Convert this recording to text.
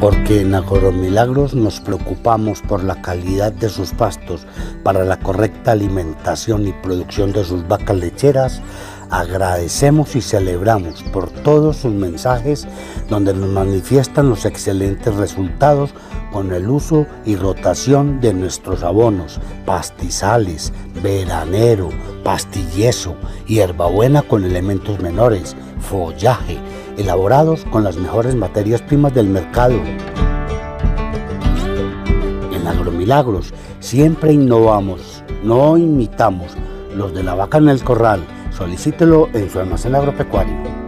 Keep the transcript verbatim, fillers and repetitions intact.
Porque en Agromilagros nos preocupamos por la calidad de sus pastos para la correcta alimentación y producción de sus vacas lecheras. Agradecemos y celebramos por todos sus mensajes donde nos manifiestan los excelentes resultados con el uso y rotación de nuestros abonos, pastizales, veranero, pastilleso, hierbabuena con elementos menores, follaje, elaborados con las mejores materias primas del mercado. En Agromilagros siempre innovamos, no imitamos los de la vaca en el corral. Solicítelo en su almacén agropecuario.